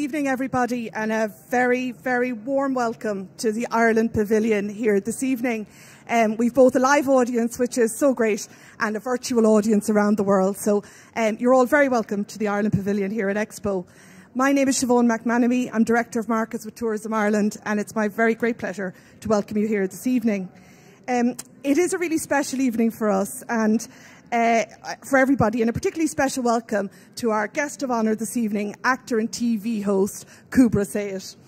evening, everybody, and a very, very warm welcome to the Ireland Pavilion here this evening. We've both a live audience, which is so great, and a virtual audience around the world. So you're all very welcome to the Ireland Pavilion here at Expo. My name is Siobhan McManamy. I'm Director of Markets with Tourism Ireland, and it's my very great pleasure to welcome you here this evening. It is a really special evening for us, and for everybody, and a particularly special welcome to our guest of honour this evening, actor and TV host Kubbra Sait.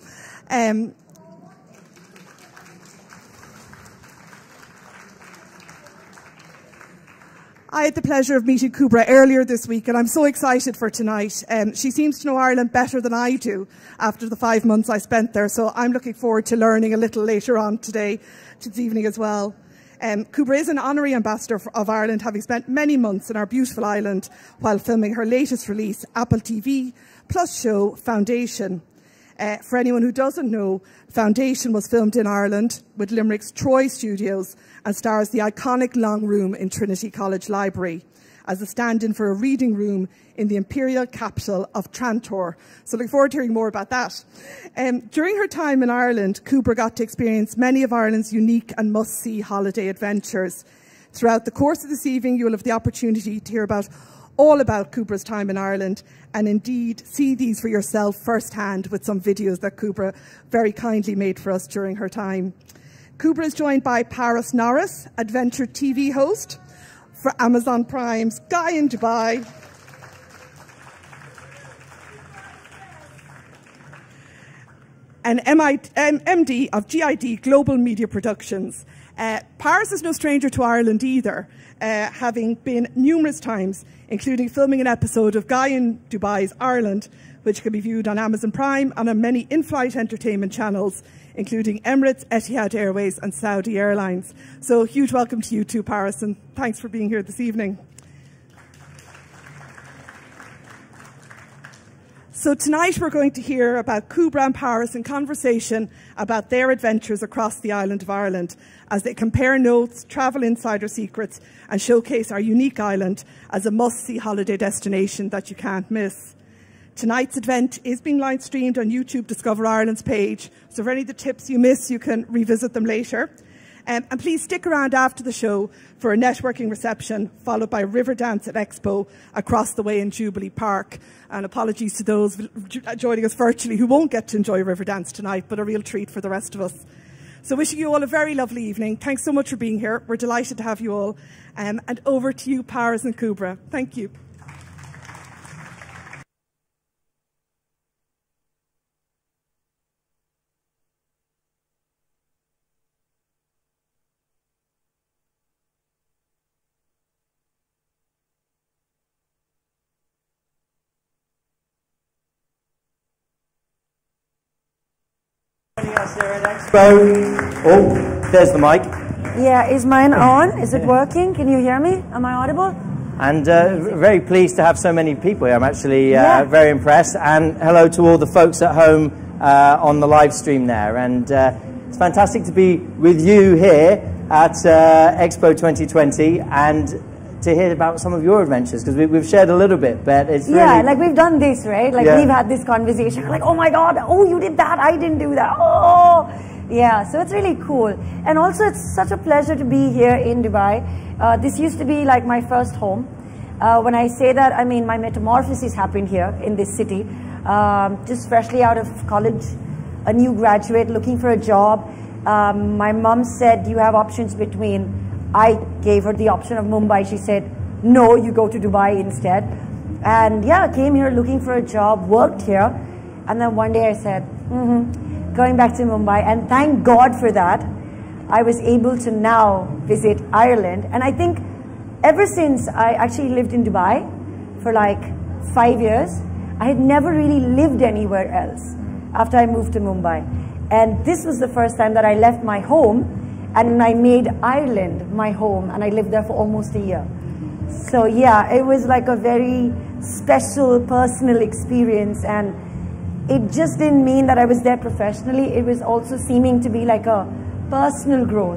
I had the pleasure of meeting Kubbra earlier this week, and I'm so excited for tonight. She seems to know Ireland better than I do after the 5 months I spent there, so I'm looking forward to learning a little later on today, this evening as well. Kubbra is an honorary ambassador of Ireland, having spent many months in our beautiful island while filming her latest release, Apple TV Plus show Foundation. For anyone who doesn't know, Foundation was filmed in Ireland with Limerick's Troy Studios and stars the iconic Long Room in Trinity College Library as a stand-in for a reading room in the imperial capital of Trantor. So looking forward to hearing more about that. During her time in Ireland, Kubbra got to experience many of Ireland's unique and must-see holiday adventures. Throughout the course of this evening, you will have the opportunity to hear all about Kubbra's time in Ireland, and indeed see these for yourself firsthand with some videos that Kubbra very kindly made for us during her time. Kubbra is joined by Norriss, adventure TV host for Amazon Prime's Guy in Dubai, and MD of GID Global Media Productions. Paris is no stranger to Ireland either, having been numerous times, including filming an episode of Guy in Dubai's Ireland, which can be viewed on Amazon Prime and on many in-flight entertainment channels, including Emirates, Etihad Airways and Saudi Airlines. So huge welcome to you too, Paris, and thanks for being here this evening. So tonight we're going to hear about Kubbra and Paris in conversation about their adventures across the island of Ireland as they compare notes, travel insider secrets and showcase our unique island as a must-see holiday destination that you can't miss. Tonight's event is being live streamed on YouTube Discover Ireland's page, so for any of the tips you miss, you can revisit them later. And please stick around after the show for a networking reception, followed by a river dance at Expo across the way in Jubilee Park. And apologies to those joining us virtually who won't get to enjoy a river dance tonight, but a real treat for the rest of us. So wishing you all a very lovely evening. Thanks so much for being here. We're delighted to have you all. And over to you, Paris and Kubbra. Thank you. Us here at Expo. Oh, there's the mic. Yeah, is mine on? Is it working? Can you hear me? Am I audible? And very pleased to have so many people here. I'm actually very impressed. And hello to all the folks at home on the live stream there. And it's fantastic to be with you here at Expo 2020 and to hear about some of your adventures, because we've shared a little bit, but it's really... Yeah, like we've done this, right? Like we've had this conversation, like, oh my God, oh, you did that, I didn't do that, oh! Yeah, so it's really cool. And also it's such a pleasure to be here in Dubai. This used to be like my first home. When I say that, I mean my metamorphosis happened here in this city. Just freshly out of college, a new graduate looking for a job. My mom said, you have options between... I gave her the option of Mumbai. She said, no, you go to Dubai instead. And yeah, came here looking for a job, worked here. And then one day I said, going back to Mumbai. And thank God for that. I was able to now visit Ireland. And I think ever since I actually lived in Dubai for like 5 years, I had never really lived anywhere else after I moved to Mumbai. And this was the first time that I left my home and I made Ireland my home, and I lived there for almost a year. So yeah, it was like a very special personal experience, and it just didn't mean that I was there professionally. It was also seeming to be like a personal growth,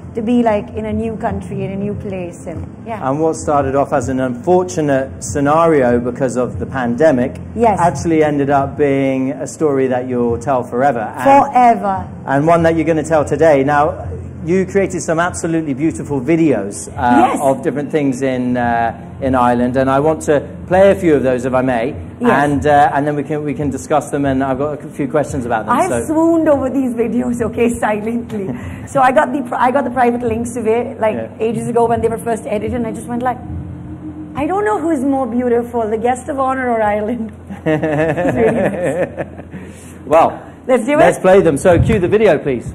to be like in a new country, in a new place, and yeah. And what started off as an unfortunate scenario because of the pandemic actually ended up being a story that you'll tell forever. Forever. And one that you're going to tell today. Now, you created some absolutely beautiful videos of different things in Ireland, and I want to play a few of those, if I may, and then we can discuss them. And I've got a few questions about them. I swooned over these videos, okay, silently. So I got the private links to it like ages ago when they were first edited, and I just went like, I don't know who is more beautiful, the guest of honor or Ireland. It's really nice. Well, let's do it. Let's play them. So cue the video, please.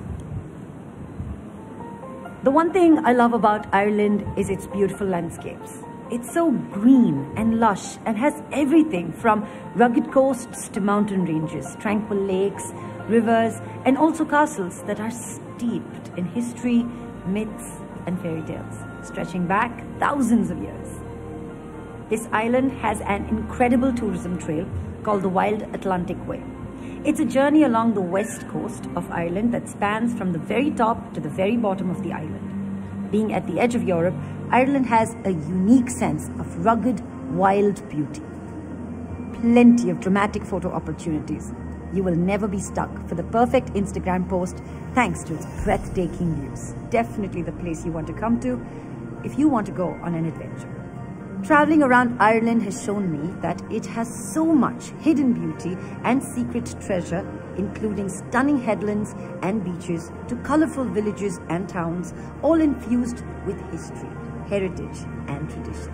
The one thing I love about Ireland is its beautiful landscapes. It's so green and lush and has everything from rugged coasts to mountain ranges, tranquil lakes, rivers, and also castles that are steeped in history, myths, and fairy tales, stretching back thousands of years. This island has an incredible tourism trail called the Wild Atlantic Way. It's a journey along the west coast of Ireland that spans from the very top to the very bottom of the island. Being at the edge of Europe, Ireland has a unique sense of rugged, wild beauty. Plenty of dramatic photo opportunities. You will never be stuck for the perfect Instagram post thanks to its breathtaking views. Definitely the place you want to come to if you want to go on an adventure. Traveling around Ireland has shown me that it has so much hidden beauty and secret treasure, including stunning headlands and beaches to colorful villages and towns, all infused with history, heritage, and tradition.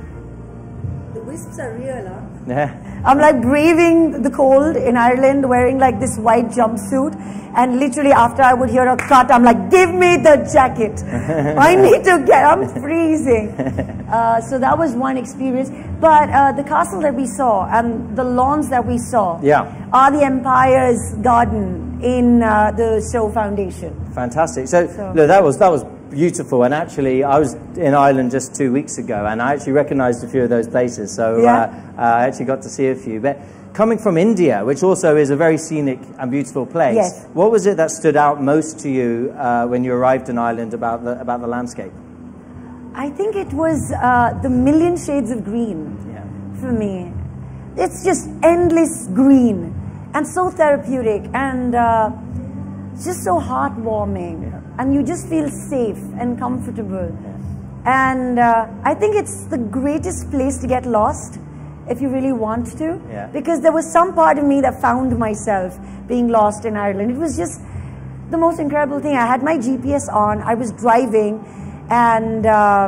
The wisps are real, huh? Yeah. I'm like braving the cold in Ireland, wearing like this white jumpsuit, and literally after I would hear a cut, I'm like, give me the jacket. I need to I'm freezing. So that was one experience. But the castle that we saw and the lawns that we saw are the Empire's garden in the show Foundation. Fantastic. So look, that was beautiful, and actually I was in Ireland just 2 weeks ago, and I actually recognised a few of those places, so I actually got to see a few. But coming from India, which also is a very scenic and beautiful place, what was it that stood out most to you when you arrived in Ireland about the landscape? I think it was the million shades of green for me. It's just endless green and so therapeutic and just so heartwarming. And you just feel safe and comfortable. And I think it's the greatest place to get lost if you really want to. Because there was some part of me that found myself being lost in Ireland. It was just the most incredible thing. I had my GPS on, I was driving, and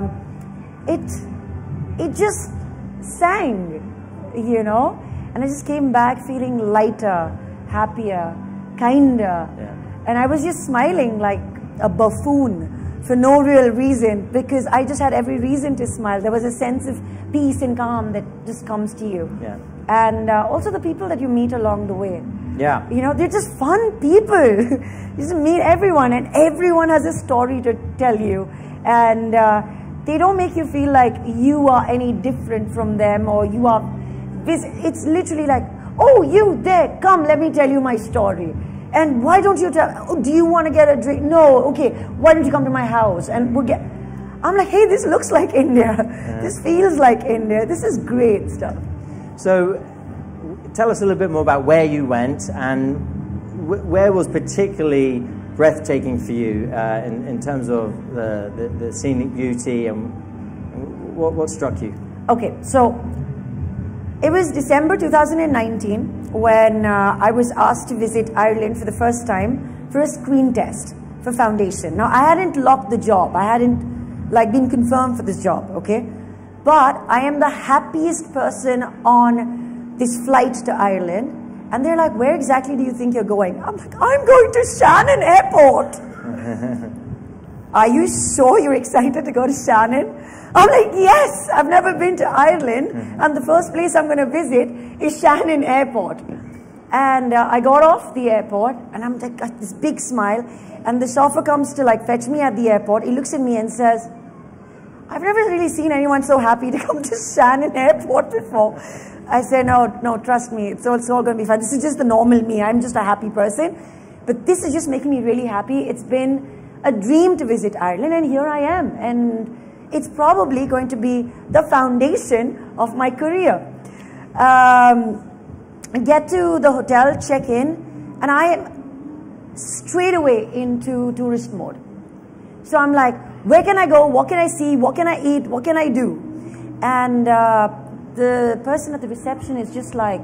it just sang, you know? And I just came back feeling lighter, happier, kinder. And I was just smiling like a buffoon for no real reason, because I just had every reason to smile. There was a sense of peace and calm that just comes to you. And also the people that you meet along the way. You know, they're just fun people. You just meet everyone, and everyone has a story to tell you. And they don't make you feel like you are any different from them, or you are... It's literally like, oh, you there, come, let me tell you my story. And why don't you tell, oh, do you want to get a drink? No, okay, why don't you come to my house? And we'll get, I'm like, hey, this looks like India. This feels like India. This is great stuff. So tell us a little bit more about where you went, and where was particularly breathtaking for you in terms of the scenic beauty, and what struck you? Okay, so it was December 2019 when I was asked to visit Ireland for the first time for a screen test for Foundation. Now, I hadn't locked the job. I hadn't like been confirmed for this job, okay? But I am the happiest person on this flight to Ireland. And they're like, where exactly do you think you're going? I'm like, I'm going to Shannon Airport. Are you sure you're excited to go to Shannon? I'm like, yes, I've never been to Ireland, and the first place I'm going to visit is Shannon Airport. And I got off the airport, and I'm like, got this big smile, and the chauffeur comes to like fetch me at the airport. He looks at me and says, I've never really seen anyone so happy to come to Shannon Airport before. I said, no, trust me, it's all going to be fine. This is just the normal me. I'm just a happy person. But this is just making me really happy. It's been a dream to visit Ireland, and here I am. And it's probably going to be the foundation of my career. Get to the hotel, check in, and I am straight away into tourist mode. So I'm like, where can I go? What can I see? What can I eat? What can I do? And the person at the reception is just like,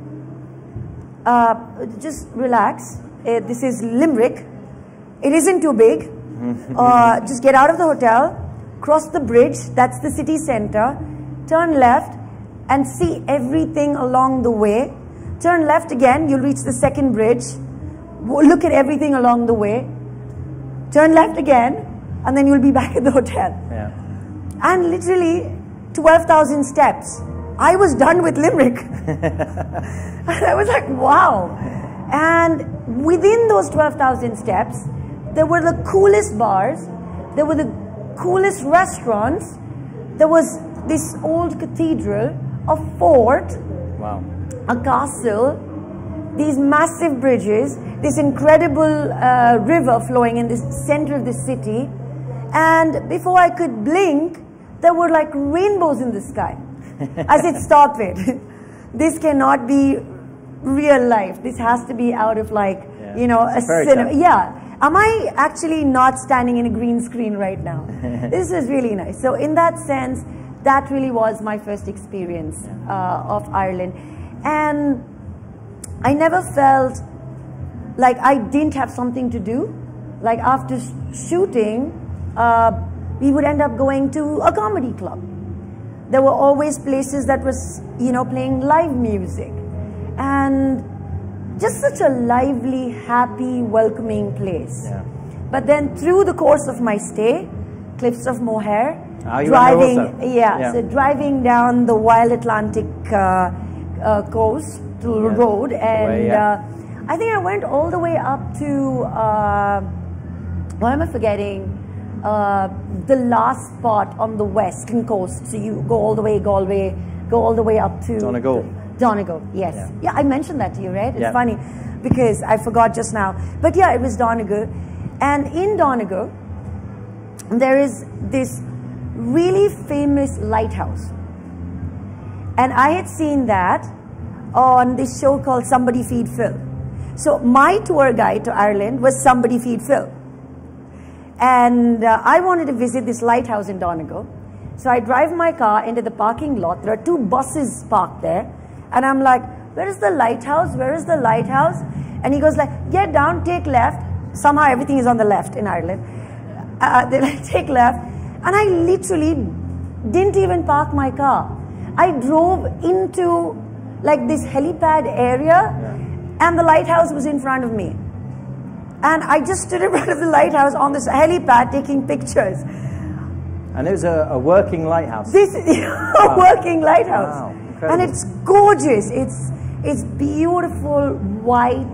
just relax. This is Limerick. It isn't too big. Just get out of the hotel, cross the bridge, that's the city center, turn left and see everything along the way. Turn left again, you'll reach the second bridge. Look at everything along the way. Turn left again, and then you'll be back at the hotel. Yeah. And literally 12,000 steps. I was done with Limerick. And I was like, wow. And within those 12,000 steps, there were the coolest bars, there were the coolest restaurants, there was this old cathedral, a fort, wow, a castle, these massive bridges, this incredible river flowing in the center of the city. And before I could blink, there were like rainbows in the sky. I said, stop it. This cannot be real life. This has to be out of like, you know, a cinema. Yeah. Am I actually not standing in a green screen right now? This is really nice. So in that sense, that really was my first experience of Ireland. And I never felt like I didn't have something to do. Like after shooting, we would end up going to a comedy club. There were always places that was, you know, playing live music. And just such a lively, happy, welcoming place. Yeah. But then through the course of my stay, Cliffs of Moher, so driving down the wild Atlantic coast to the road, and I think I went all the way up to, what am I forgetting? The last spot on the western coast. So you go all the way, Galway, go all the way up to Donegal. Donegal, yes. Yeah, I mentioned that to you, right? It's funny because I forgot just now. But yeah, it was Donegal. And in Donegal, there is this really famous lighthouse. And I had seen that on this show called Somebody Feed Phil. So my tour guide to Ireland was Somebody Feed Phil. And I wanted to visit this lighthouse in Donegal. So I drive my car into the parking lot. There are 2 buses parked there. And I'm like, where is the lighthouse? Where is the lighthouse? And he goes like, get down, take left. Somehow everything is on the left in Ireland. They're like, take left. And I literally didn't even park my car. I drove into like this helipad area, and the lighthouse was in front of me. And I just stood in front of the lighthouse on this helipad taking pictures. And it was a working lighthouse? This is a working lighthouse. Wow. And it's gorgeous. It's beautiful, white,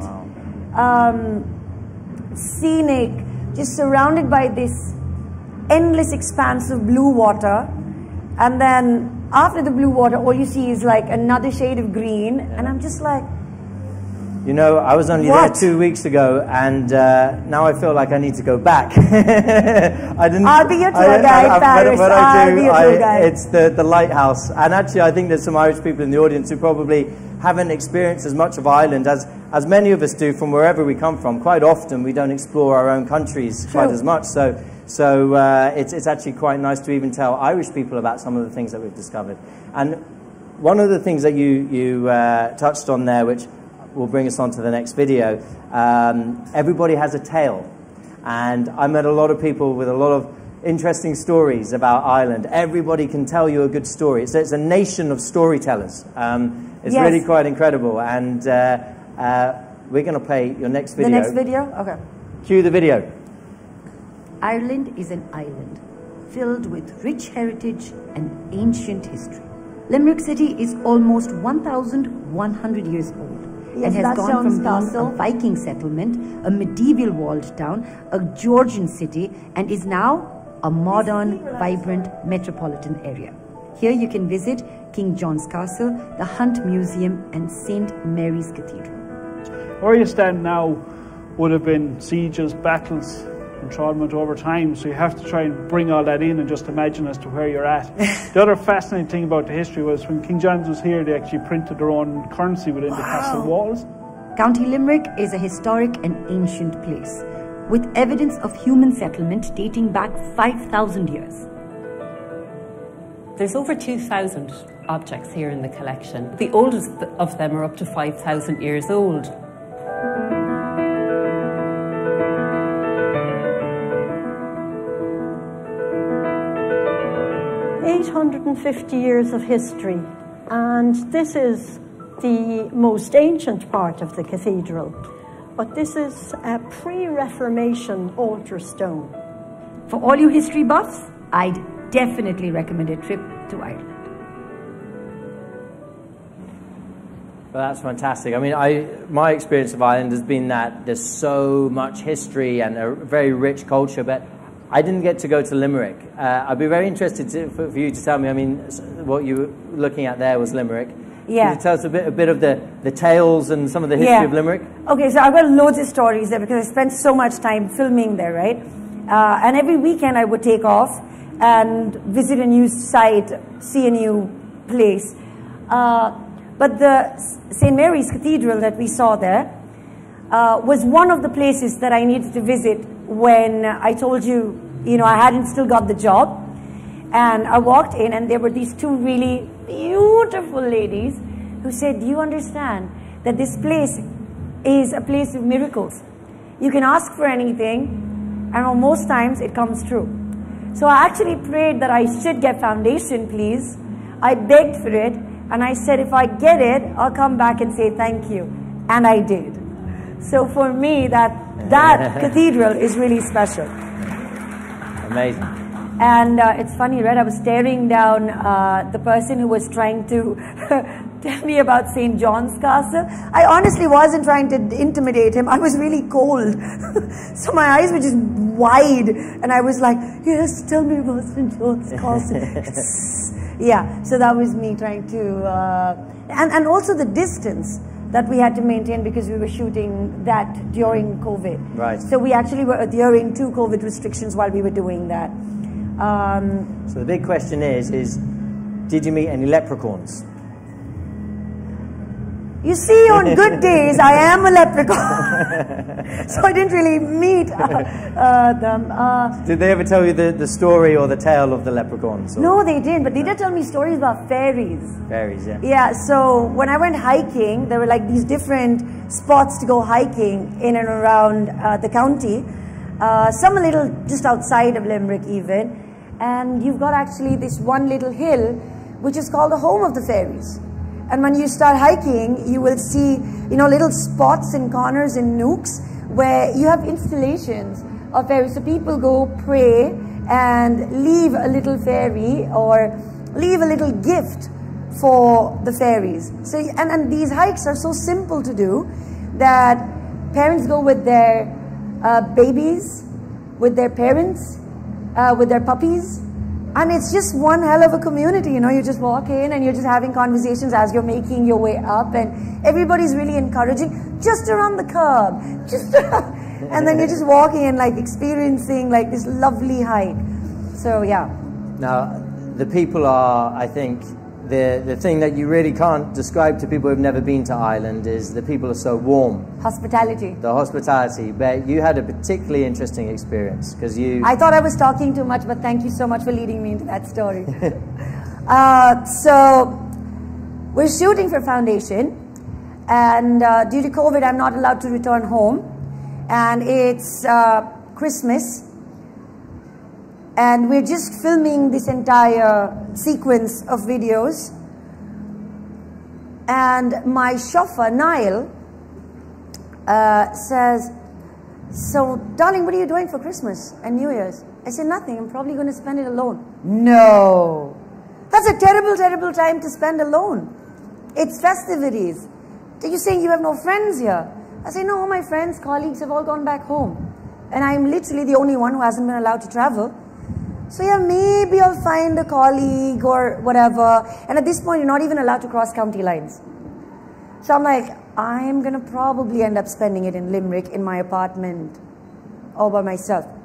scenic, just surrounded by this endless expanse of blue water. And then after the blue water, all you see is like another shade of green. And I'm just like, you know, I was only there 2 weeks ago, and now I feel like I need to go back. I'll be your tour guide, Paris. I'll be your tour guide. It's the lighthouse. And actually, I think there's some Irish people in the audience who probably haven't experienced as much of Ireland as many of us do from wherever we come from. Quite often, we don't explore our own countries quite as much. So it's actually quite nice to even tell Irish people about some of the things that we've discovered. And one of the things that you touched on there, which will bring us on to the next video. Everybody has a tale, and I met a lot of people with a lot of interesting stories about Ireland. Everybody can tell you a good story. It's a nation of storytellers. It's really quite incredible, and we're going to play your next video. The next video? Okay. Cue the video. Ireland is an island filled with rich heritage and ancient history. Limerick City is almost 1,100 years old. Yes, and has gone from being a Viking settlement, a medieval walled town, a Georgian city, and is now a modern, vibrant metropolitan area. Here you can visit King John's Castle, the Hunt Museum, and St. Mary's Cathedral. Where you stand now would have been sieges, battles, enthrallment over time, so you have to try and bring all that in and just imagine as to where you're at. The other fascinating thing about the history was when King John's was here, they actually printed their own currency within the castle walls. County Limerick is a historic and ancient place with evidence of human settlement dating back 5,000 years. There's over 2,000 objects here in the collection. The oldest of them are up to 5,000 years old. "850 years of history, and this is the most ancient part of the cathedral, but this is a pre-Reformation altar stone." For all you history buffs, I'd definitely recommend a trip to Ireland. Well, that's fantastic. I mean, my experience of Ireland has been that there's so much history and a very rich culture, but I didn't get to go to Limerick. I'd be very interested for you to tell me, I mean, what you were looking at there was Limerick. Yeah. Can you tell us a bit of the tales and some of the history of Limerick? Okay, so I've got loads of stories there because I spent so much time filming there, right? And every weekend I would take off and visit a new site, see a new place. But the St. Mary's Cathedral that we saw there was one of the places that I needed to visit when I told you, you know, I hadn't still got the job. And I walked in and there were these two really beautiful ladies who said, "Do you understand that this place is a place of miracles? You can ask for anything and most times it comes true." So I actually prayed that I should get foundation, please. I begged for it and I said, if I get it, I'll come back and say thank you. And I did. So for me, that cathedral is really special. Amazing. And it's funny, right? I was staring down the person who was trying to tell me about St. John's Castle. I honestly wasn't trying to intimidate him. I was really cold. So my eyes were just wide. And I was like, yes, tell me about St. John's Castle. Yeah, so that was me trying to... and also the distance that we had to maintain because we were shooting that during COVID. Right. So we actually were adhering to COVID restrictions while we were doing that. So the big question is did you meet any leprechauns? You see, on good days, I am a leprechaun. So I didn't really meet them. Did they ever tell you the story or the tale of the leprechauns? Or? No, they didn't, but they did tell me stories about fairies. Fairies, yeah. Yeah, so when I went hiking, there were like these different spots to go hiking in and around the county. Some a little just outside of Limerick even. And you've got actually this one little hill, which is called the home of the fairies. And when you start hiking, you will see, you know, little spots and corners and nooks where you have installations of fairies. So people go pray and leave a little fairy or leave a little gift for the fairies. So, and these hikes are so simple to do that parents go with their babies, with their parents, with their puppies. And it's just one hell of a community, you know, you just walk in and you're just having conversations as you're making your way up and everybody's really encouraging, just around the curb, just around, and then you're just walking and like experiencing like this lovely hike. So yeah. Now, the people are, I think, the thing that you really can't describe to people who've never been to Ireland is the people are so warm. Hospitality. The hospitality. But you had a particularly interesting experience because you... I thought I was talking too much, but thank you so much for leading me into that story. So we're shooting for Foundation, and due to COVID, I'm not allowed to return home. And it's Christmas. And we're just filming this entire sequence of videos. And my chauffeur, Niall, says, "So, darling, what are you doing for Christmas and New Year's?" I said, "Nothing. I'm probably going to spend it alone." No. That's a terrible, terrible time to spend alone. It's festivities. Are you saying you have no friends here? I say, no, all my friends, colleagues have all gone back home. And I'm literally the only one who hasn't been allowed to travel. So yeah, maybe I'll find a colleague or whatever. And at this point, you're not even allowed to cross county lines. So I'm like, I'm going to probably end up spending it in Limerick in my apartment all by myself.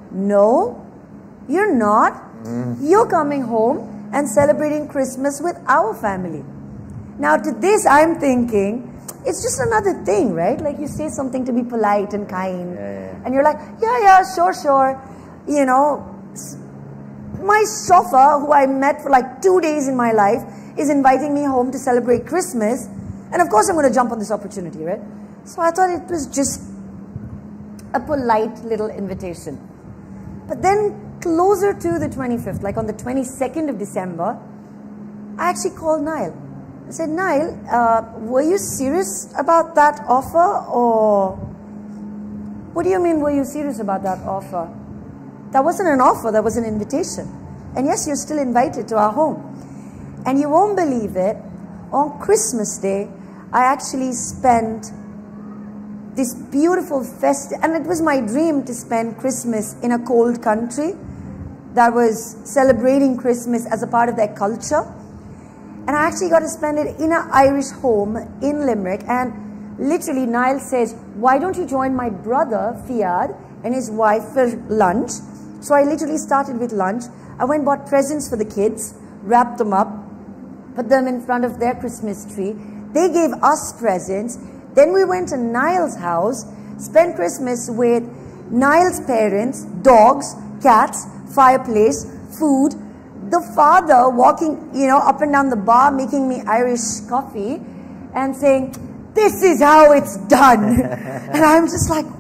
no, you're not. You're coming home and celebrating Christmas with our family. Now to this, I'm thinking, it's just another thing, right? Like you say something to be polite and kind. And you're like, yeah, sure. You know, my chauffeur, who I met for like 2 days in my life, is inviting me home to celebrate Christmas. And of course I'm going to jump on this opportunity, right? So I thought it was just a polite little invitation. But then closer to the 25th, like on the 22nd of December, I actually called Niall. I said, Niall, were you serious about that offer, or what do you mean, were you serious about that offer? That wasn't an offer, that was an invitation. And yes, you're still invited to our home. And you won't believe it, on Christmas Day, I actually spent this beautiful festival, and it was my dream to spend Christmas in a cold country that was celebrating Christmas as a part of their culture. And I actually got to spend it in an Irish home in Limerick. And literally, Niall says, why don't you join my brother, Fiad, and his wife for lunch? So I literally started with lunch. I went and bought presents for the kids, wrapped them up, put them in front of their Christmas tree. They gave us presents. Then we went to Niall's house, spent Christmas with Niall's parents, dogs, cats, fireplace, food. The father walking, you know, up and down the bar, making me Irish coffee and saying, this is how it's done. And I'm just like,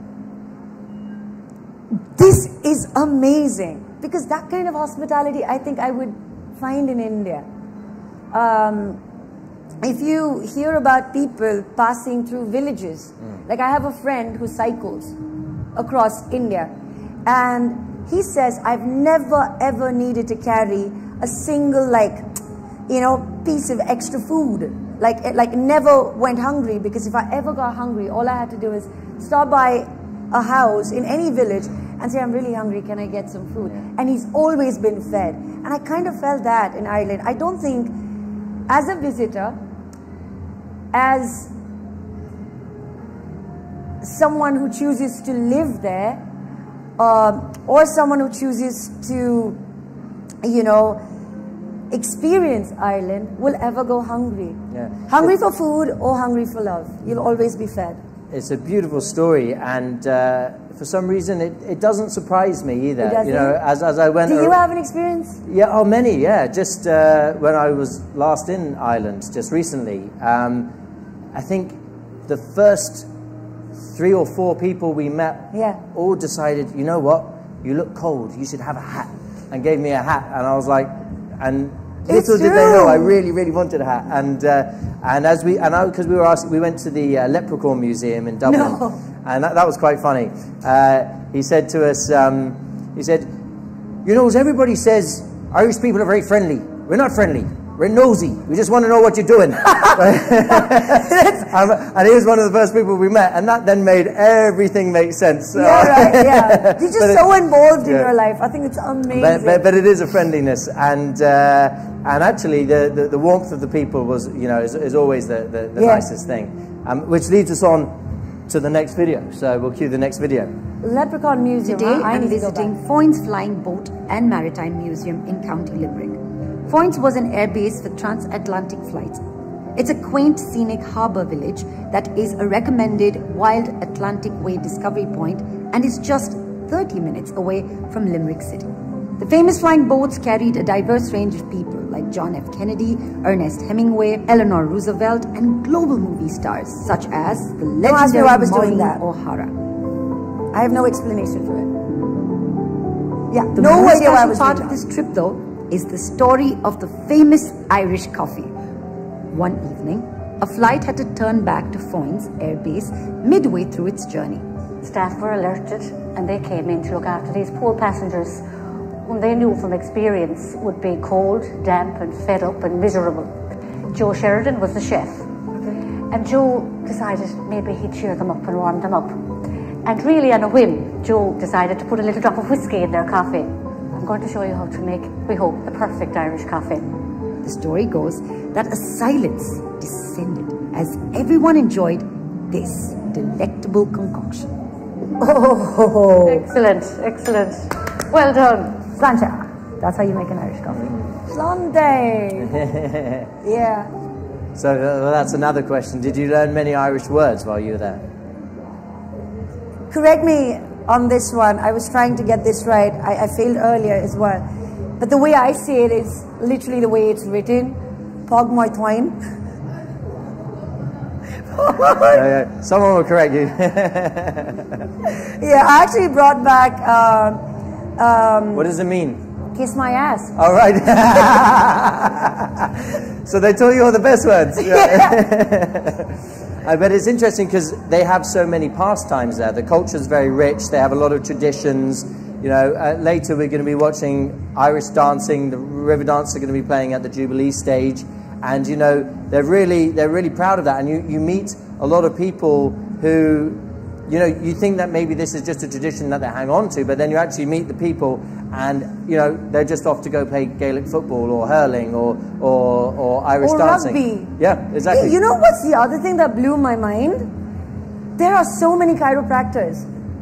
this is amazing. Because that kind of hospitality, I think I would find in India. If you hear about people passing through villages, like I have a friend who cycles across India, and he says, I've never ever needed to carry a single, like, you know, piece of extra food. Like never went hungry, because if I ever got hungry, all I had to do is stop by a house in any village and say, I'm really hungry, can I get some food? And he's always been fed. And I kind of felt that in Ireland. I don't think, as a visitor, as someone who chooses to live there, or someone who chooses to, you know, experience Ireland, will ever go hungry. Hungry for food or hungry for love. You'll always be fed. It's a beautiful story, and for some reason it doesn't surprise me either. You know, as I went. Do you have an experience? Yeah, oh, many. Yeah, just when I was last in Ireland, just recently. I think the first 3 or 4 people we met all decided, you know what, you look cold, you should have a hat, and gave me a hat, and I was like, and little did they know I really, really wanted a hat, and as because we were asked, we went to the Leprechaun Museum in Dublin, and that was quite funny. He said to us, he said, you know, as everybody says, Irish people are very friendly. We're not friendly. We're nosy. We just want to know what you're doing. And he was one of the first people we met, and that then made everything make sense. Yeah, right, yeah. You're just so involved in your life. I think it's amazing. But it is a friendliness, and actually the warmth of the people was, you know, is always the nicest thing. Which leads us on to the next video. So we'll cue the next video. Leprechaun Museum. Today I'm visiting Foynes Flying Boat and Maritime Museum in County Limerick. Foynes was an airbase for transatlantic flights. It's a quaint, scenic harbour village that is a recommended Wild Atlantic Way discovery point and is just 30 minutes away from Limerick City. The famous flying boats carried a diverse range of people like John F. Kennedy, Ernest Hemingway, Eleanor Roosevelt, and global movie stars such as the legendary Maureen O'Hara. I have no explanation for it. Yeah, the most special part of this trip, though, is the story of the famous Irish coffee. One evening, a flight had to turn back to Foynes Air Base midway through its journey. Staff were alerted and they came in to look after these poor passengers whom they knew from experience would be cold, damp and fed up and miserable. Joe Sheridan was the chef, and Joe decided maybe he'd cheer them up and warm them up. And really on a whim, Joe decided to put a little drop of whiskey in their coffee. I'm going to show you how to make, we hope, a perfect Irish coffee. The story goes that a silence descended as everyone enjoyed this delectable concoction. Oh, Excellent, excellent. Well done. Slancha. That's how you make an Irish coffee. Slante. Yeah. So that's another question. Did you learn many Irish words while you were there? Correct me on this one. I was trying to get this right. I failed earlier as well. But the way I say it is literally the way it's written. Pog my twine. Someone will correct you. Yeah, I actually brought back... what does it mean? Kiss my ass. All right. So they taught you all the best words. I bet it's interesting because they have so many pastimes there. The culture's very rich. They have a lot of traditions. You know, later we're going to be watching Irish dancing. The river dance are going to be playing at the Jubilee stage, and you know they're really proud of that. And you meet a lot of people who, you know, you think that maybe this is just a tradition that they hang on to, but then you actually meet the people, and you know they're just off to go play Gaelic football or hurling or Irish dancing. Rugby. Yeah, exactly. You know what's the other thing that blew my mind? There are so many chiropractors.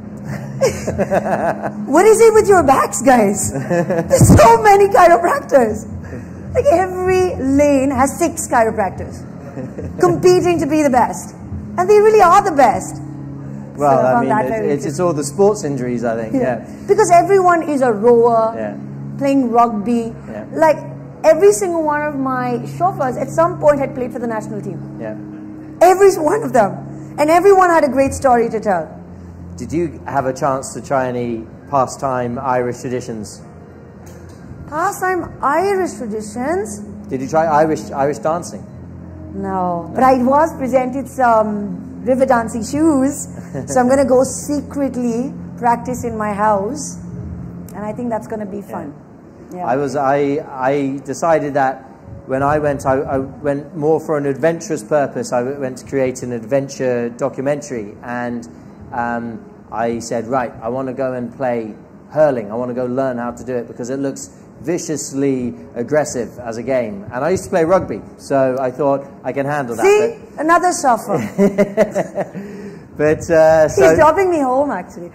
What is it with your backs, guys? There's so many chiropractors. Like every lane has 6 chiropractors competing to be the best, and they really are the best. Well, So I mean, it's all the sports injuries, I think. Yeah. Because everyone is a rower, Yeah. playing rugby. Yeah. Like every single one of my chauffeurs at some point had played for the national team. Yeah. Every one of them. And everyone had a great story to tell. Did you have a chance to try any pastime Irish traditions? Pastime Irish traditions? Did you try Irish dancing? No. But I was presented some river dancing shoes. So I'm going to go secretly practice in my house. And I think that's going to be fun. Yeah. I decided that when I went more for an adventurous purpose. I went to create an adventure documentary, and I said, right, I want to go and play hurling. I want to go learn how to do it because it looks viciously aggressive as a game. And I used to play rugby, so I thought I can handle that. See? Another suffer. But He's dropping me home, actually.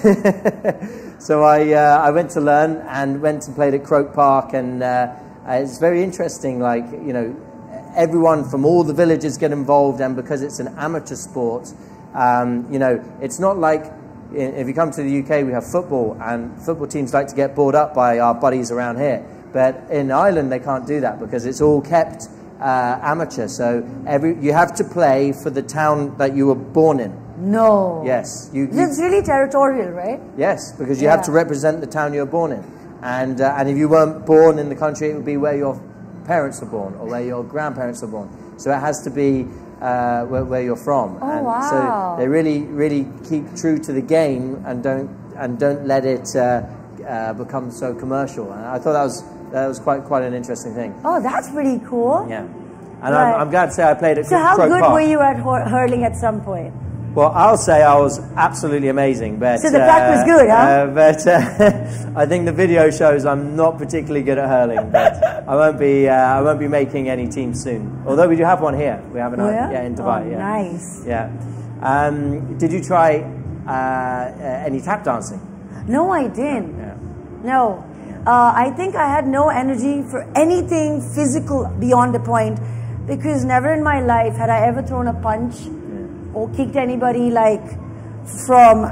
So I went to learn and went and played at Croke Park, and it's very interesting. Like, you know, everyone from all the villages get involved, and because it's an amateur sport, you know, it's not like if you come to the UK, we have football, and football teams like to get brought up by our buddies around here. But in Ireland, they can't do that because it's all kept amateur. So you have to play for the town that you were born in. No. Yes. It's really territorial, right? Yes, because you have to represent the town you were born in. And if you weren't born in the country, it would be where your parents were born or where your grandparents were born. So it has to be where you're from. Oh, and wow. So they really keep true to the game and don't let it become so commercial. And I thought that was quite an interesting thing. Oh, that's pretty cool. Yeah. And I'm glad to say I played at Croke Park. So how good were you at hurling at some point? Well, I'll say I was absolutely amazing. But, so the practice was good, huh? But I think the video shows I'm not particularly good at hurling. But I won't be making any teams soon. Although we do have one here. We have an in Dubai. Oh, yeah. Nice. Yeah. Did you try any tap dancing? No, I didn't. Yeah. No. I think I had no energy for anything physical beyond a point, because never in my life had I ever thrown a punch or kicked anybody from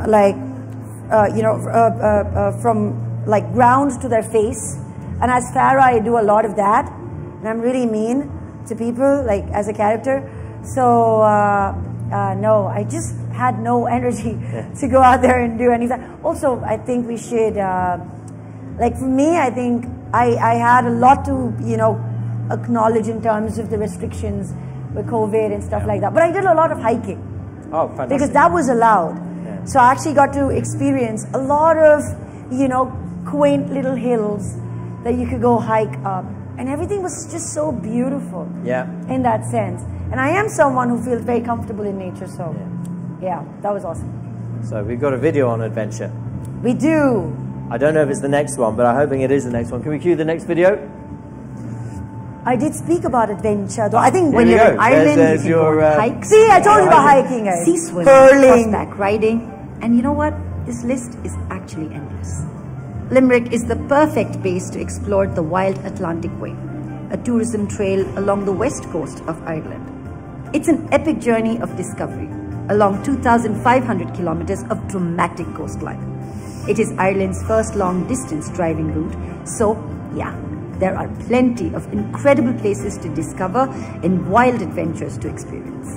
ground to their face. And as Farah, I do a lot of that, and I'm really mean to people, like as a character. So no, I just had no energy to go out there and do anything. Also, I think we should, for me, I think I had a lot to acknowledge in terms of the restrictions with COVID and stuff like that. But I did a lot of hiking. Oh, fantastic. Because that was allowed. Yeah. So I actually got to experience a lot of, quaint little hills that you could go hike up. And everything was just so beautiful. Yeah. In that sense. And I am someone who feels very comfortable in nature, so yeah, that was awesome. So we've got a video on adventure. We do. I don't know if it's the next one, but I'm hoping it is the next one. Can we cue the next video? I did speak about adventure, though. I think when you're in Ireland, there's your hike. See, I told you about hiking, guys. Sea swimming, hurling, horseback riding, And you know what? This list is actually endless. Limerick is the perfect base to explore the Wild Atlantic Way, a tourism trail along the west coast of Ireland. It's an epic journey of discovery along 2,500 kilometers of dramatic coastline. It is Ireland's first long-distance driving route, so yeah, there are plenty of incredible places to discover and wild adventures to experience.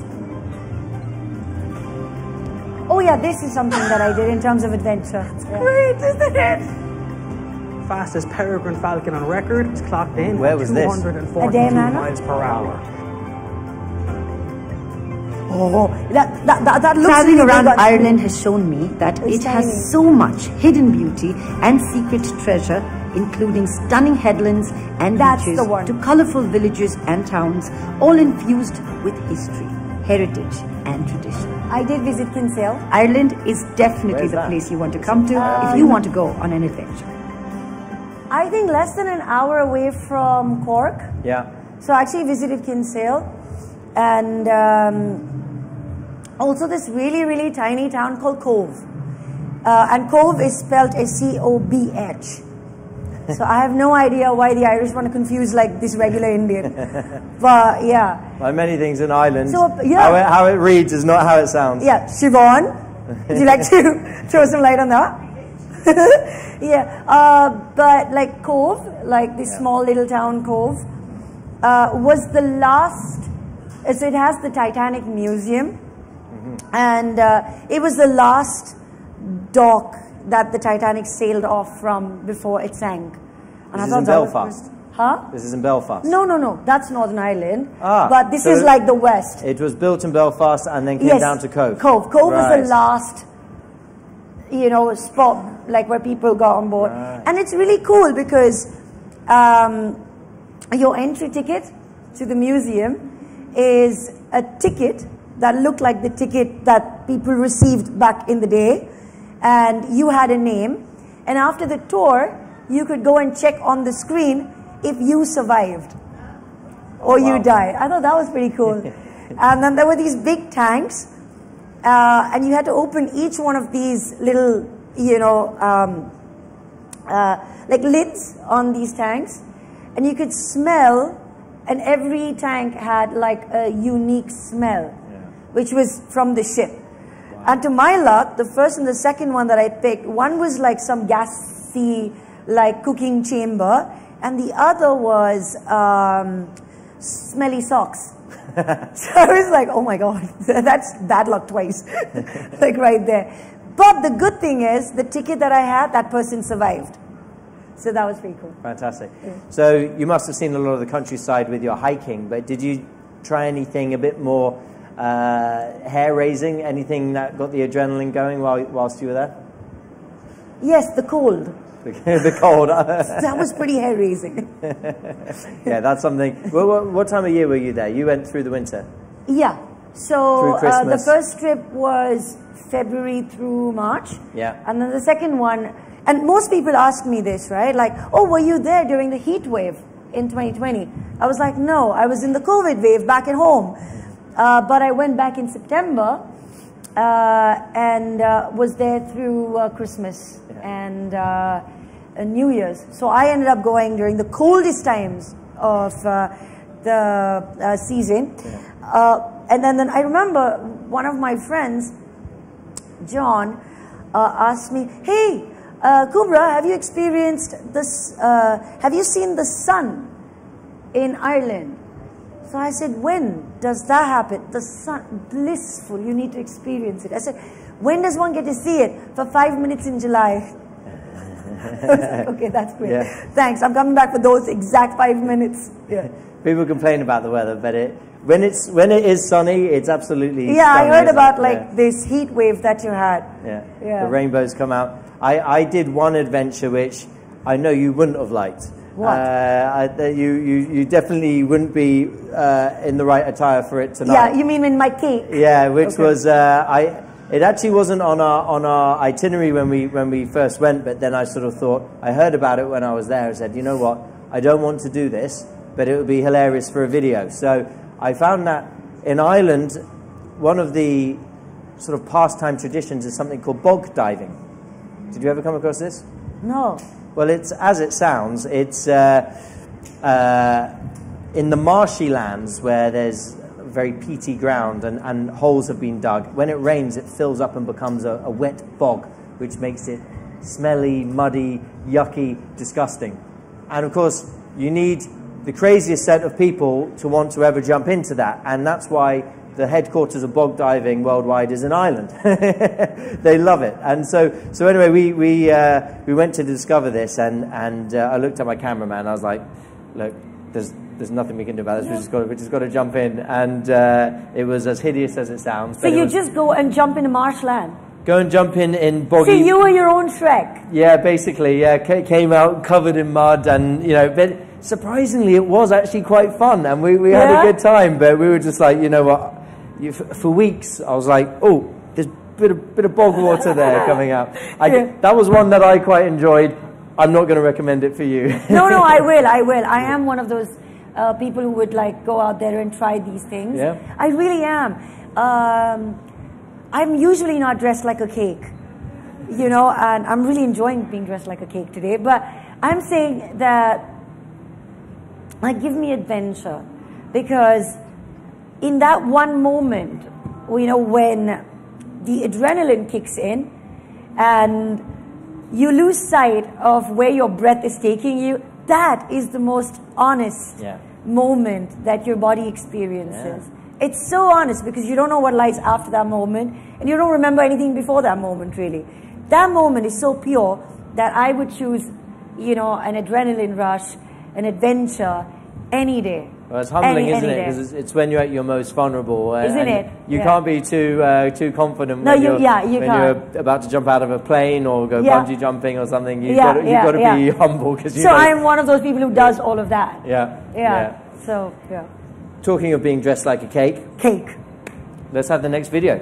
Oh yeah, this is something that I did in terms of adventure. It's great, isn't it? Fastest peregrine falcon on record. It's clocked in. Where was this? 242 miles per hour. Oh, that looks Traveling really around big. Ireland has shown me that it has so much hidden beauty and secret treasure, including stunning headlands and beaches to colorful villages and towns, all infused with history, heritage and tradition. I did visit Kinsale. Ireland is definitely the place you want to come to if you want to go on an adventure. I think less than an hour away from Cork. Yeah. So I actually visited Kinsale, and also this really, really tiny town called Cove. And Cove is spelled C-O-B-H. So I have no idea why the Irish want to confuse like this regular Indian. But yeah. Like many things in Ireland, so, yeah. how it reads is not how it sounds. Yeah, Siobhan, would you like to throw some light on that? Yeah, but like Cove, like this small little town Cove, was the last, so it has the Titanic Museum, and it was the last dock that the Titanic sailed off from before it sank. And this is in Belfast? Huh? This is in Belfast? No, that's Northern Ireland, Ah, but this so is like the West. It was built in Belfast and then came down to Cove? Cove was the last, you know, spot like where people got on board. And it's really cool because your entry ticket to the museum is a ticket that looked like the ticket that people received back in the day, and you had a name, and after the tour you could go and check on the screen if you survived or you died. I thought that was pretty cool. And then there were these big tanks, and you had to open each one of these little, you know, like lids on these tanks, and you could smell, and every tank had like a unique smell, which was from the ship. And to my luck, the first and the second one that I picked, one was like some gassy, like cooking chamber, and the other was smelly socks. So I was like, oh my God, that's bad luck twice, like right there. But the good thing is, the ticket that I had, that person survived. So that was pretty cool. Fantastic. Yeah. So you must have seen a lot of the countryside with your hiking, but did you try anything a bit more hair-raising, anything that got the adrenaline going whilst you were there? Yes, the cold. The cold. That was pretty hair-raising. Yeah, that's something. Well, what time of year were you there? You went through the winter? Yeah. So the first trip was February through March. Yeah. And then the second one, and most people ask me this, right? Like, oh, were you there during the heat wave in 2020? I was like, no, I was in the COVID wave back at home. But I went back in September and was there through Christmas and New Year's. So I ended up going during the coldest times of the season. And then I remember one of my friends, John, asked me, hey, Kubbra, have you experienced this, have you seen the sun in Ireland? So I said, when does that happen? The sun, blissful, you need to experience it. I said, when does one get to see it? For 5 minutes in July. I was like, okay, that's great. Yeah. Thanks, I'm coming back for those exact 5 minutes. Yeah. People complain about the weather, but when it is sunny, it's absolutely stunning, I heard about like this heat wave that you had. Yeah. The rainbows come out. I did one adventure which I know you wouldn't have liked. What? You definitely wouldn't be in the right attire for it tonight. Yeah, you mean in my cake? Yeah, which was it actually wasn't on our itinerary when we first went, but then I sort of thought, I heard about it when I was there and said, you know what, I don't want to do this, but it would be hilarious for a video. So I found that in Ireland, one of the sort of pastime traditions is something called bog diving. Did you ever come across this? No. Well, it's as it sounds. It's in the marshy lands where there's very peaty ground and holes have been dug. When it rains, it fills up and becomes a wet bog, which makes it smelly, muddy, yucky, disgusting. And of course, you need the craziest set of people to want to ever jump into that, and that's why the headquarters of bog diving worldwide is in Ireland. They love it. And so anyway, we went to discover this, and I looked at my cameraman, and I was like, look, there's nothing we can do about this. We just got to jump in. And it was as hideous as it sounds. So you just go and jump in a marshland? Go and jump in boggy. So you were your own Shrek? Yeah, basically. Yeah, came out covered in mud, and but surprisingly, it was actually quite fun, and we had a good time. But we were just like, you know what? For weeks, I was like, oh, there's a bit of bog water there coming out. That was one that I quite enjoyed. I'm not going to recommend it for you. No, I will. I am one of those people who would like go out there and try these things. Yeah. I really am. I'm usually not dressed like a cake, and I'm really enjoying being dressed like a cake today. But I'm saying that, give me adventure, because in that one moment, when the adrenaline kicks in and you lose sight of where your breath is taking you, that is the most honest moment that your body experiences. Yeah. It's so honest because you don't know what lies after that moment, and you don't remember anything before that moment, really. That moment is so pure that I would choose, an adrenaline rush, an adventure, any day. Well, it's humbling, isn't it? Because it's when you're at your most vulnerable. Isn't it? You can't be too confident when you're about to jump out of a plane or go bungee jumping or something. You've got to be humble. So I'm one of those people who does all of that. Yeah. So, Talking of being dressed like a cake. Let's have the next video.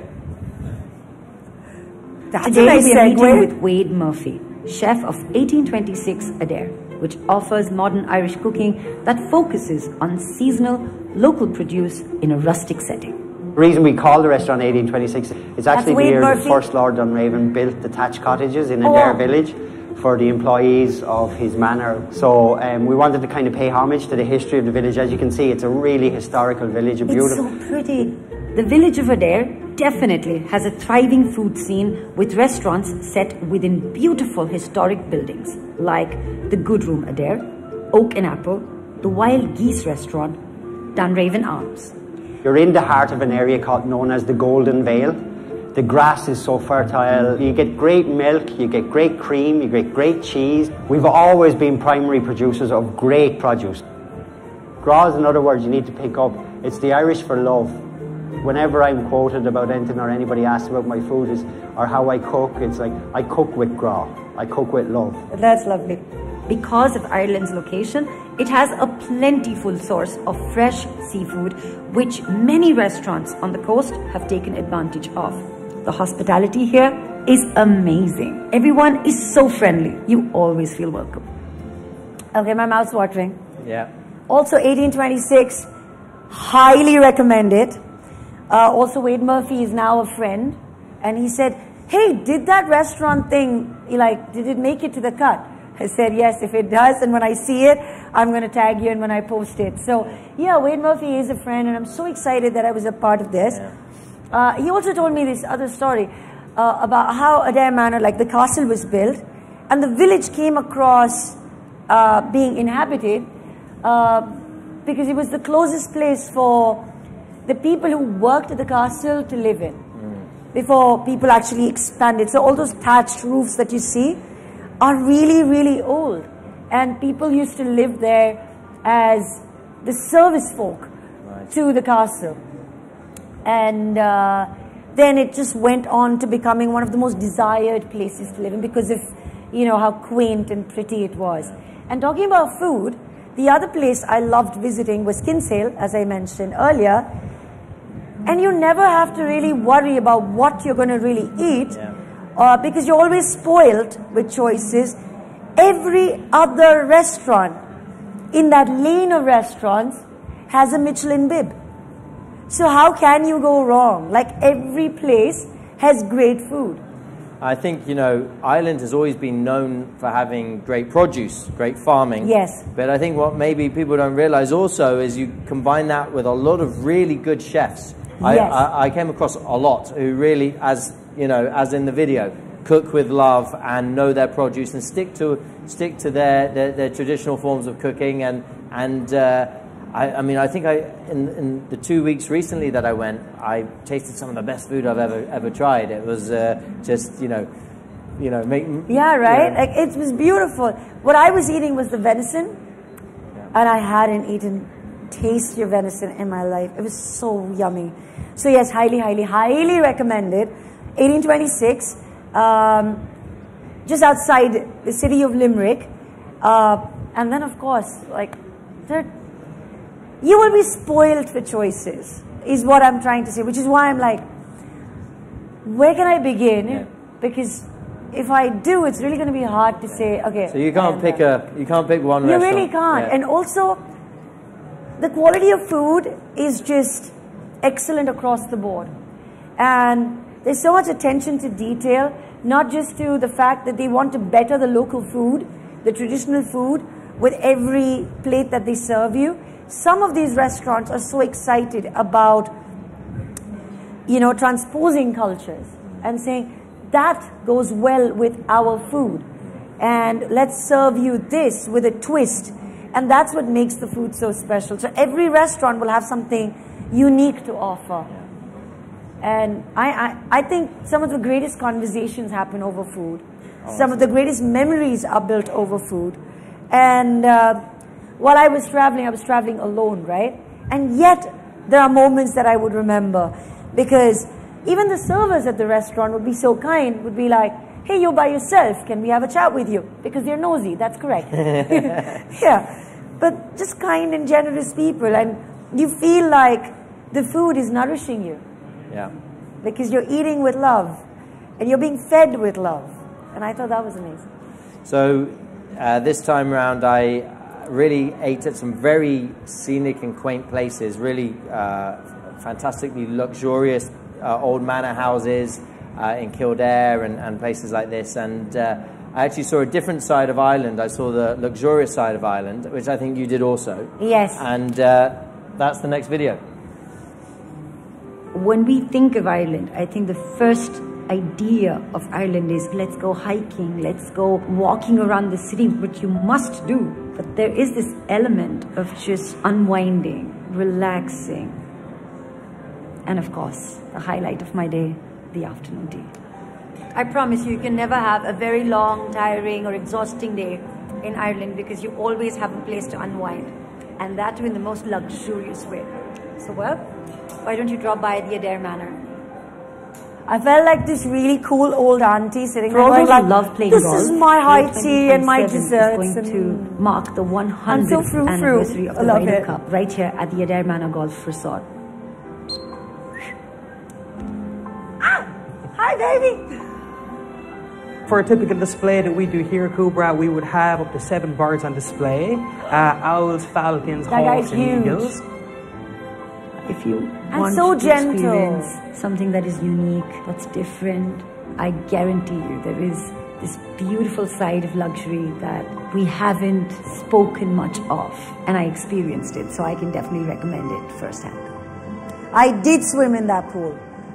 Today we are meeting with Wade Murphy, chef of 1826 Adair, which offers modern Irish cooking that focuses on seasonal, local produce in a rustic setting. The reason we call the restaurant 1826 is actually the year the first Lord Dunraven built the thatched cottages in Adair village for the employees of his manor. So we wanted to kind of pay homage to the history of the village. As you can see, it's a really historical village. It's so pretty. The village of Adair definitely has a thriving food scene with restaurants set within beautiful historic buildings like the Good Room Adair, Oak and Apple, the Wild Geese Restaurant, Dunraven Arms. You're in the heart of an area known as the Golden Vale. The grass is so fertile. You get great milk, you get great cream, you get great cheese. We've always been primary producers of great produce. Gra is another word you need to pick up. It's the Irish for love. Whenever I'm quoted about anything or anybody asks about my food or how I cook, it's like, I cook with gra. I cook with love. That's lovely. Because of Ireland's location, it has a plentiful source of fresh seafood, which many restaurants on the coast have taken advantage of. The hospitality here is amazing. Everyone is so friendly. You always feel welcome. Okay, my mouth's watering. Yeah. Also, 1826, highly recommend it. Also, Wade Murphy is now a friend, and he said, hey, did that restaurant thing, did it make it to the cut? I said, yes, if it does, and when I see it, I'm going to tag you in when I post it. So, yeah, Wade Murphy is a friend, and I'm so excited that I was a part of this. Yeah. He also told me this other story about how Adair Manor, the castle was built, and the village came across being inhabited because it was the closest place for the people who worked at the castle to live in before people actually expanded. So all those thatched roofs that you see are really, really old. And people used to live there as the service folk to the castle. And then it just went on to becoming one of the most desired places to live in because of, how quaint and pretty it was. And talking about food, the other place I loved visiting was Kinsale, as I mentioned earlier. And you never have to really worry about what you're going to really eat because you're always spoiled with choices. Every other restaurant in that lane of restaurants has a Michelin bib. So how can you go wrong? Every place has great food. I think, you know, Ireland has always been known for having great produce, great farming. Yes. But I think what maybe people don't realize also is you combine that with a lot of really good chefs. Yes. I came across a lot who really, as you know, as in the video, cook with love and know their produce and stick to their traditional forms of cooking. I mean, I think in the 2 weeks recently that I went, I tasted some of the best food I've ever tried. It was just, you know, yeah, right? You know. Like, it was beautiful. What I was eating was the venison, and I hadn't eaten tastier venison in my life. It was so yummy. So yes, highly recommended. 1826, just outside the city of Limerick. And then of course, like, you will be spoiled for choices, is what I'm trying to say, which is why I'm like, where can I begin? Yeah. Because if I do, it's really going to be hard to say, okay. So you can't pick one restaurant. You really can't. Yeah. And also, the quality of food is just excellent across the board. And there's so much attention to detail, not just to the fact that they want to better the local food, the traditional food, with every plate that they serve you. Some of these restaurants are so excited about, you know, transposing cultures and saying, that goes well with our food. And let's serve you this with a twist. And that's what makes the food so special. So every restaurant will have something unique to offer. And I think some of the greatest conversations happen over food. Some of the greatest memories are built over food. And while I was traveling alone, right? And yet, there are moments that I would remember. Because even the servers at the restaurant would be so kind, would be like, hey, you're by yourself, can we have a chat with you? Because they're nosy, that's correct. Yeah, but just kind and generous people, and you feel like the food is nourishing you. Yeah. Because you're eating with love, and you're being fed with love. And I thought that was amazing. So this time around, I really ate at some very scenic and quaint places, really fantastically luxurious old manor houses in Kildare and places like this. And I actually saw a different side of Ireland. I saw the luxurious side of Ireland, which I think you did also. Yes. And that's the next video. When we think of Ireland, I think the first idea of Ireland is, let's go hiking, let's go walking around the city, which you must do. But there is this element of just unwinding, relaxing. And of course, the highlight of my day, the afternoon tea. I promise you, you can never have a very long, tiring or exhausting day in Ireland because you always have a place to unwind. And that too in the most luxurious way. So well, why don't you drop by the Adair Manor? I felt like this really cool old auntie sitting there going like, love playing this golf. is my high tea and my desserts. Is going to mark the 100th anniversary of the Ryder Cup right here at the Adair Manor Golf Resort. Hi, baby! For a typical display that we do here at Kubbra, we would have up to 7 birds on display. Owls, falcons, hawks and eagles. If you want to experience something that is unique, that's different, I guarantee you there is this beautiful side of luxury that we haven't spoken much of. And I experienced it, so I can definitely recommend it firsthand. I did swim in that pool.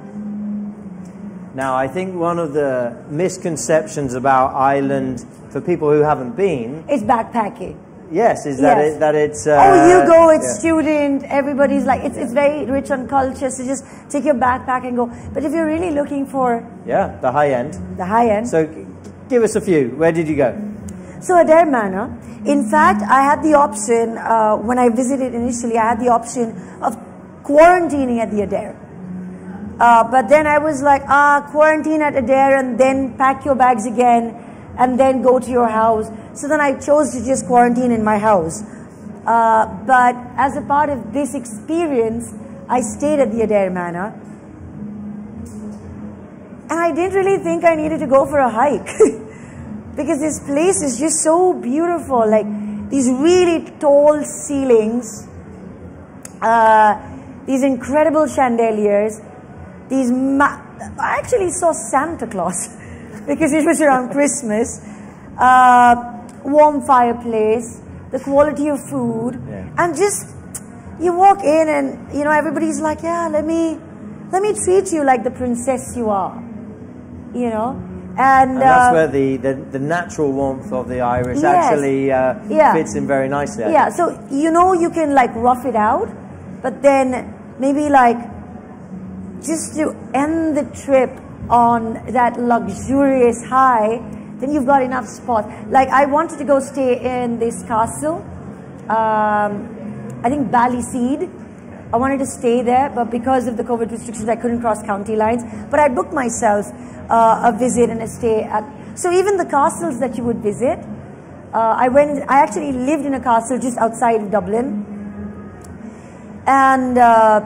Now, I think one of the misconceptions about Ireland for people who haven't been... It's backpacking. Yes, is that it's... oh, you go, it's student, everybody's like, it's very rich on culture, so just take your backpack and go. But if you're really looking for... Yeah, the high end. The high end. So, give us a few. Where did you go? So, Adair Manor. In fact, I had the option, when I visited initially, I had the option of quarantining at the Adair. But then I was like, quarantine at Adair and then pack your bags again and then go to your house. So then I chose to just quarantine in my house. But as a part of this experience, I stayed at the Adair Manor. And I didn't really think I needed to go for a hike. Because this place is just so beautiful. Like these really tall ceilings, these incredible chandeliers, these I actually saw Santa Claus because it was around Christmas. Warm fireplace, the quality of food, and just you walk in and you know everybody's like, yeah, let me treat you like the princess you are, you know. And that's where the natural warmth of the Irish actually fits in very nicely. Yeah, so you know you can like rough it out, but then maybe like just to end the trip on that luxurious high, then you've got enough spots. Like I wanted to go stay in this castle, I think Ballyseed. I wanted to stay there, but because of the COVID restrictions, I couldn't cross county lines. But I booked myself a visit and a stay at. So even the castles that you would visit, I actually lived in a castle just outside of Dublin, and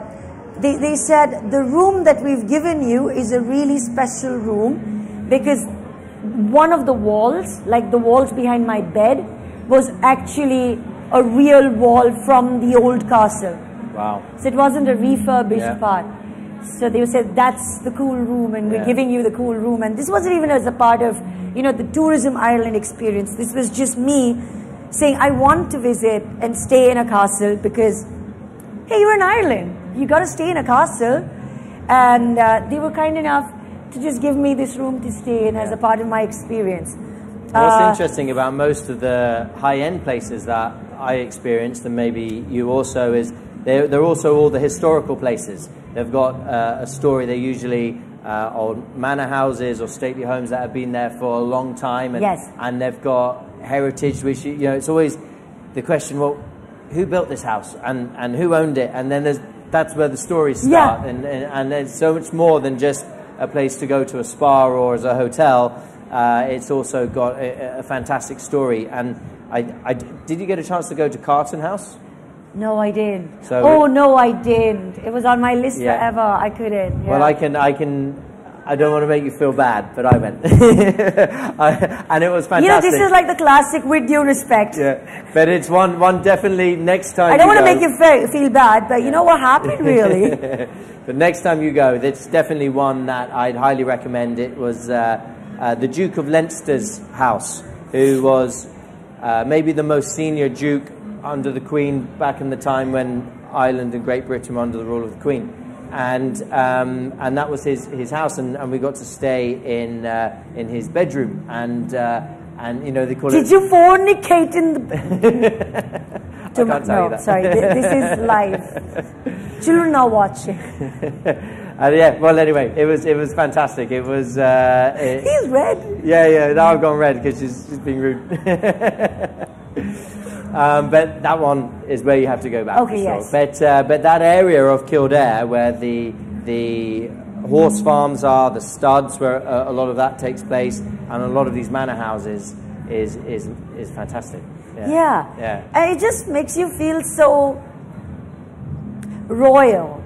they said the room that we've given you is a really special room because one of the walls, like the walls behind my bed, was actually a real wall from the old castle. Wow. So it wasn't a refurbished part. So they said, that's the cool room and we're giving you the cool room. And this wasn't even as a part of, you know, the Tourism Ireland experience. This was just me saying, I want to visit and stay in a castle because, hey, you're in Ireland. You got to stay in a castle. And they were kind enough to just give me this room to stay in as a part of my experience. What's interesting about most of the high-end places that I experienced, and maybe you also, is they're also all the historical places. They've got a story. They're usually old manor houses or stately homes that have been there for a long time, and, and they've got heritage. Which, you know, it's always the question: well, who built this house and who owned it? And then that's where the stories start. And there's so much more than just a place to go to a spa or as a hotel. It's also got a fantastic story. And did you get a chance to go to Carton House? No, I didn't. So no, I didn't. It was on my list forever. I couldn't. Well, I don't want to make you feel bad, but I went. And it was fantastic. You know, this is like the classic with due respect. Yeah, but it's one definitely next time. I don't want to make you feel bad, but you know what happened, really. But next time you go, it's definitely one that I'd highly recommend. It was the Duke of Leinster's house, who was maybe the most senior duke under the Queen back in the time when Ireland and Great Britain were under the rule of the Queen, and that was his house, and we got to stay in his bedroom, and you know they call it. Did you fornicate in the? I can't tell you that. Sorry, this is live. Children are watching. Yeah, well, anyway, it was fantastic. It was. He's red. Yeah. Now I've gone red because she's being rude. But that one is where you have to go back. Okay, yes. But that area of Kildare where the horse farms are, the studs, where a lot of that takes place, and a lot of these manor houses is fantastic. Yeah. And it just makes you feel so royal,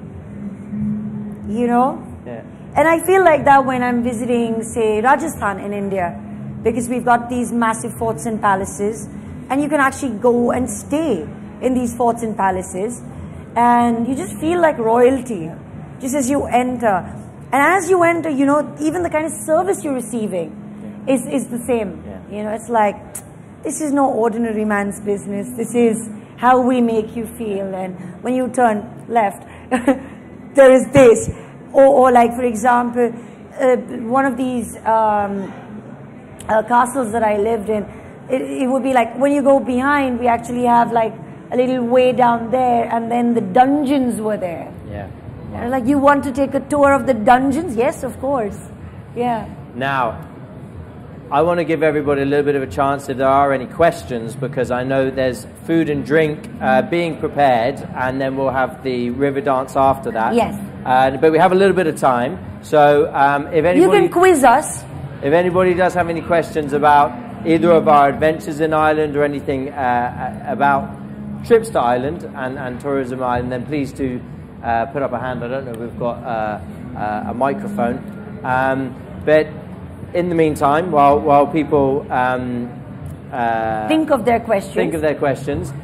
you know? Yeah. And I feel like that when I'm visiting, say, Rajasthan in India, because we've got these massive forts and palaces, and you can actually go and stay in these forts and palaces, and you just feel like royalty just as you enter. And as you enter, you know, even the kind of service you're receiving is the same. You know, it's like, this is no ordinary man's business. This is how we make you feel. And when you turn left, there is this. Or like, for example, one of these castles that I lived in, it would be like, when you go behind, we actually have like a little way down there, and then the dungeons were there. Yeah. Wow. Like, you want to take a tour of the dungeons? Yes, of course. Yeah. Now, I want to give everybody a little bit of a chance if there are any questions, because I know there's food and drink being prepared, and then we'll have the river dance after that. Yes. But we have a little bit of time, so if anybody... You can quiz us. If anybody does have any questions about either of our adventures in Ireland or anything about trips to Ireland and tourism Ireland, then please do put up a hand. I don't know if we've got a microphone. But in the meantime, while people think of their questions,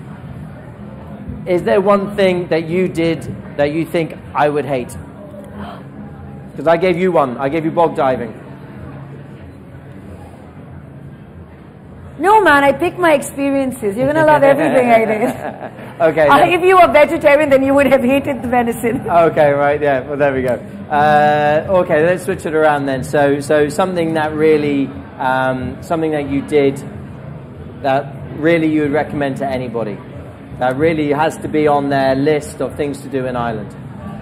is there one thing that you did that you think I would hate? Because I gave you one. I gave you bog diving. No, man, I pick my experiences. You're going to love everything I did. Okay. If you were vegetarian, then you would have hated the venison. Okay, right, yeah. Well, there we go. Okay, let's switch it around then. So something that really, something that you did that really you would recommend to anybody. That really has to be on their list of things to do in Ireland.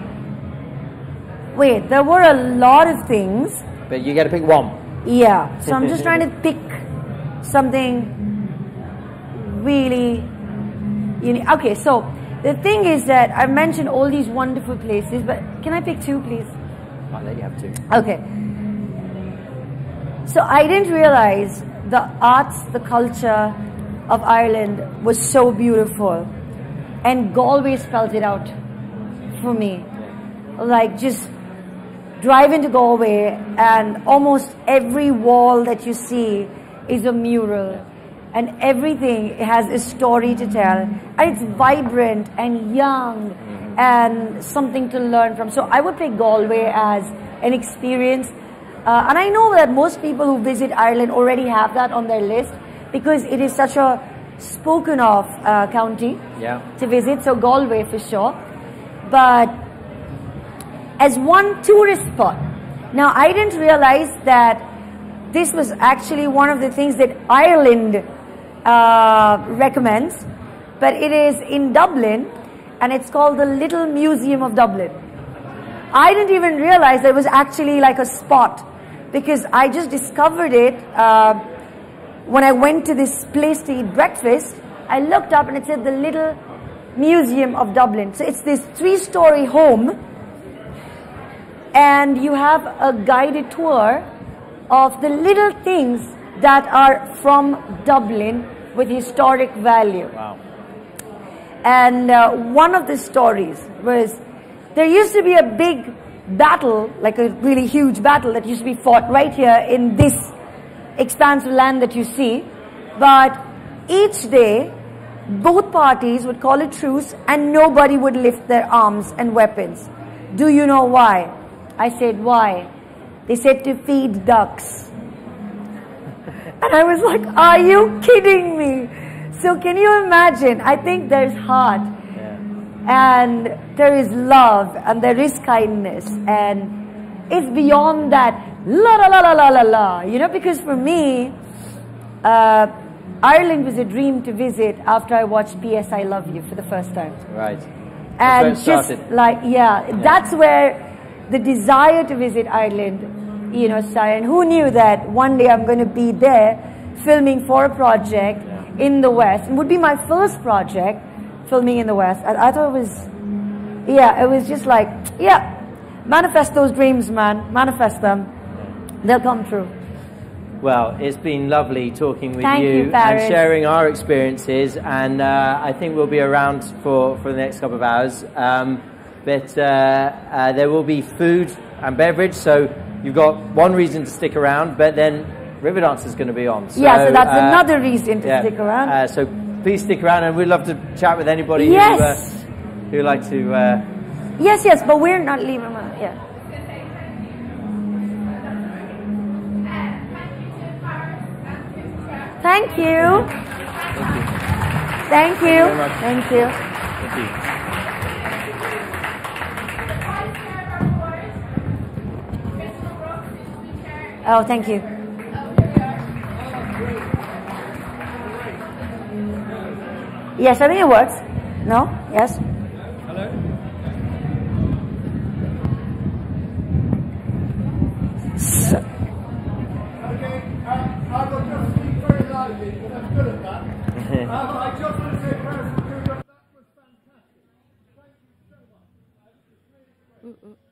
Wait, there were a lot of things. But you got to pick one. Yeah, so I'm just trying to pick something really unique. Okay, so the thing is that I've mentioned all these wonderful places, but can I pick two, please? I'll let you have two. Okay. So I didn't realize the arts, the culture of Ireland was so beautiful, and Galway spelled it out for me. Like, just drive into Galway and almost every wall that you see is a mural, and everything has a story to tell, and it's vibrant and young and something to learn from. So I would pick Galway as an experience, and I know that most people who visit Ireland already have that on their list because it is such a spoken of county to visit, so Galway for sure. But as one tourist spot, now I didn't realize that this was actually one of the things that Ireland recommends, but it is in Dublin, and it's called the Little Museum of Dublin. I didn't even realize there was actually like a spot, because I just discovered it when I went to this place to eat breakfast. I looked up and it said the Little Museum of Dublin. So it's this 3-story home, and you have a guided tour of the little things that are from Dublin with historic value. Wow. And one of the stories was, there used to be a big battle, like a really huge battle that used to be fought right here in this expanse of land that you see, but each day both parties would call a truce and nobody would lift their arms and weapons. Do you know why? I said, why? They said, to feed ducks. And I was like, are you kidding me? So can you imagine? I think there's heart, and there is love, and there is kindness, and it's beyond that la la la la la la la, you know, because for me, Ireland was a dream to visit after I watched P.S. I Love You for the first time. Right. And just like, that's where the desire to visit Ireland, you know, started. And who knew that one day I'm going to be there filming for a project in the West. It would be my first project filming in the West. And I thought it was, it was just like, manifest those dreams, man. Manifest them. They'll come true. Well, it's been lovely talking with Thank you, and sharing our experiences. And I think we'll be around for the next couple of hours. But there will be food and beverage, so you've got one reason to stick around, but then River Dance is going to be on. So, so that's another reason to stick around. So please stick around, and we'd love to chat with anybody who would like to... Yes, but we're not leaving. Thank you. Thank you. Thank you. Thank you. Oh, thank you. Yes, I think it works. No? Yes? Hello? So. Okay, I will just speak very loudly because I'm good at that. I just want to say first, that was fantastic. Thank you so much.